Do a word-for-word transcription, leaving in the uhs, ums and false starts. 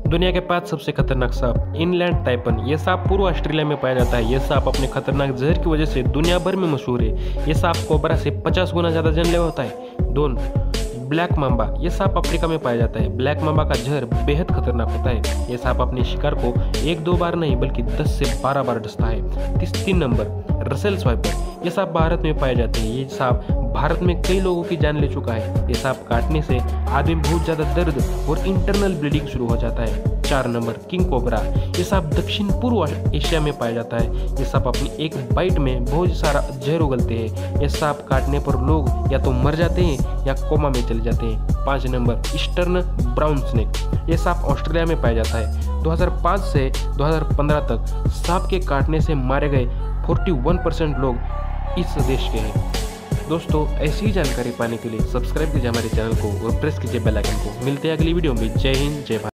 दुनिया के पांच सबसे खतरनाक सांप। इनलैंड टाइपन, ये सांप पूर्व ऑस्ट्रेलिया में पाया जाता है। यह सांप अपने खतरनाक जहर की वजह से दुनिया भर में मशहूर है। यह सांप कोबरा से पचास गुना ज्यादा जानलेवा होता है। दोन, ब्लैक मांबा, यह सांप अफ्रीका में पाया जाता है। ब्लैक मांबा का जहर बेहद खतरनाक होता है। यह सांप अपने शिकार को एक दो बार नहीं बल्कि दस से बारह बार डसता है। तीस तीन नंबर, रसेल स्वाइपर, यह सांप भारत में पाए जाते हैं। ये सांप भारत में कई लोगों की जान ले चुका है। ये सांप काटने से आदमी बहुत ज्यादा दर्द और इंटरनल ब्लीडिंग शुरू हो जाता है। चार नंबर, किंग कोबरा, ये सांप दक्षिण पूर्व एशिया में पाया जाता है। ये सांप अपनी एक बाइट में बहुत सारा जहर उगलते हैं। ये सांप काटने पर लोग या तो मर जाते हैं या कोमा में चले जाते हैं। पाँच नंबर, ईस्टर्न ब्राउन स्नेक, ये सांप ऑस्ट्रेलिया में पाया जाता है। दो हज़ार पाँच से दो हज़ार पंद्रह तक सांप के काटने से मारे गए इकतालीस परसेंट लोग इस देश के हैं। दोस्तों, ऐसी ही जानकारी पाने के लिए सब्सक्राइब कीजिए हमारे चैनल को और प्रेस कीजिए बेल आइकन को। मिलते हैं अगली वीडियो में। जय हिंद, जय भारत।